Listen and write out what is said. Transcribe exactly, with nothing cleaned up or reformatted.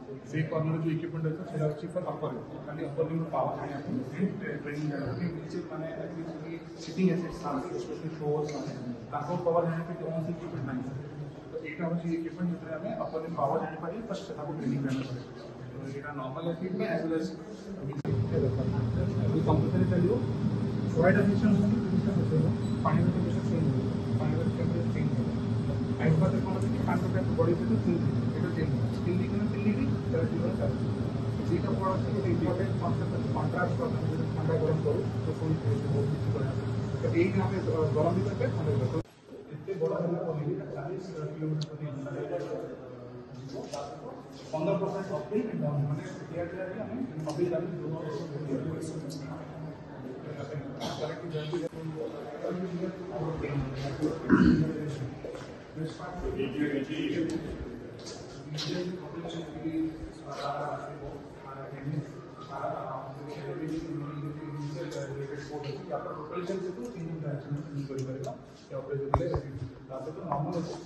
से कॉर्नर जो इक्विपमेंट है सेटा अच्छी फॉर अपर खाली अपर लिमिट पावर है आपको ट्रेनिंग करके नीचे माने actually sitting assets specially floors माने ताको पावर है कि कौन सी इक्विपमेंट नहीं तो एटा होची इक्विपमेंट जो हमें अपर लिमिट पावर जाने पाए फर्स्ट सेटा को ट्रेनिंग करना पड़ेगा तो एटा नॉर्मल एसिड में एज वेल एज अभी कंपनी चलियो फ्लूइड एडिशन होगी तो होगा पानी में टेंपरेचर चेंज होगा पानी में टेंपरेचर चेंज होगा आइस वाटर टेक्नोलॉजी के पानी का बॉडी से चेंज এটা চেঞ্জ স্কিল দিকে স্কিল দিকে তার জীবন চাই যেটা পড়া আছে এটা ইম্পর্টেন্ট কনসেপ্ট আছে কন্ট্রাস্ট করতে যদি ঠান্ডা গরম করো তো ফুল বহুত কিছু করে তো এই গ্রামে গরম দিতে হবে ঠান্ডা করতে এতে বড় হলো বলি चालीस কিলোমিটার প্রতি ঘন্টা पंद्रह परसेंट অফ দি মানে ক্লিয়ার ক্লিয়ার আমি अभी जाने दोनों करेक्ट जल्दी टोटल